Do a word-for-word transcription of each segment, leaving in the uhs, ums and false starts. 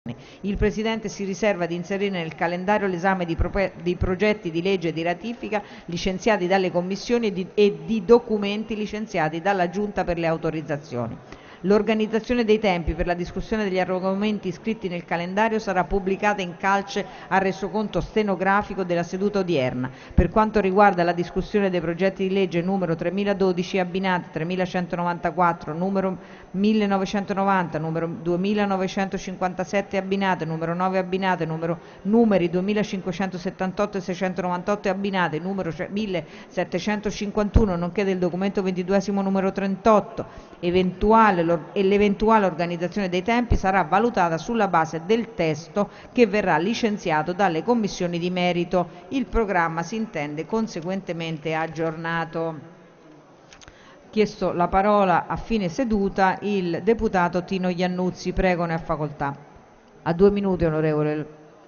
Il Presidente si riserva di inserire nel calendario l'esame di, di progetti di legge di ratifica licenziati dalle commissioni e di, e di documenti licenziati dalla Giunta per le autorizzazioni. L'organizzazione dei tempi per la discussione degli argomenti iscritti nel calendario sarà pubblicata in calce al resoconto stenografico della seduta odierna. Per quanto riguarda la discussione dei progetti di legge numero tremiladodici abbinati, tremilacentonovantaquattro, numero millenovecentonovanta, numero duemilanovecentocinquantasette abbinate, numero nove abbinate, numero, numeri duemilacinquecentosettantotto e seicentonovantotto abbinate, numero millesettecentocinquantuno, nonché del documento ventiduesimo numero trentotto, eventuale e l'eventuale organizzazione dei tempi sarà valutata sulla base del testo che verrà licenziato dalle commissioni di merito. Il programma si intende conseguentemente aggiornato. Chiesto la parola a fine seduta il deputato Tino Iannuzzi. Prego, ne ha facoltà. A due minuti, onorevole.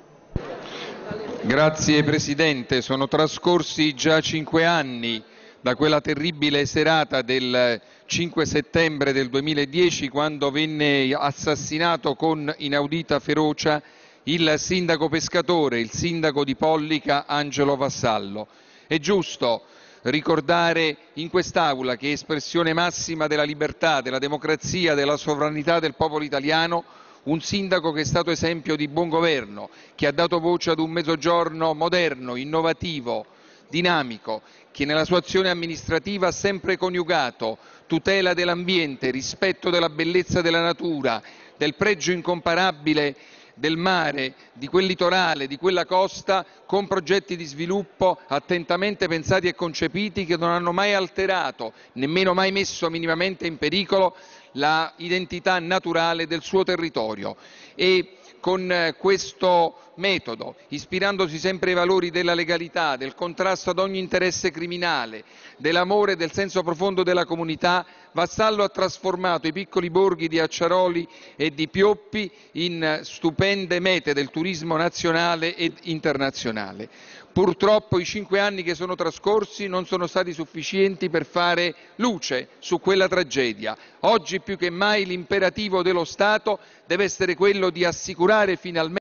Grazie Presidente. Sono trascorsi già cinque anni da quella terribile serata del cinque settembre del duemiladieci, quando venne assassinato con inaudita ferocia il sindaco pescatore, il sindaco di Pollica, Angelo Vassallo. È giusto ricordare in quest'Aula, che è espressione massima della libertà, della democrazia, della sovranità del popolo italiano, un sindaco che è stato esempio di buon governo, che ha dato voce ad un Mezzogiorno moderno, innovativo, dinamico, che nella sua azione amministrativa ha sempre coniugato tutela dell'ambiente, rispetto della bellezza della natura, del pregio incomparabile del mare, di quel litorale, di quella costa, con progetti di sviluppo attentamente pensati e concepiti, che non hanno mai alterato, nemmeno mai messo minimamente in pericolo l'identità naturale del suo territorio. E con questo metodo, ispirandosi sempre ai valori della legalità, del contrasto ad ogni interesse criminale, dell'amore e del senso profondo della comunità, Vassallo ha trasformato i piccoli borghi di Acciaroli e di Pioppi in stupende mete del turismo nazionale ed internazionale. Purtroppo i cinque anni che sono trascorsi non sono stati sufficienti per fare luce su quella tragedia. Oggi più che mai l'imperativo dello Stato deve essere quello di assicurare finalmente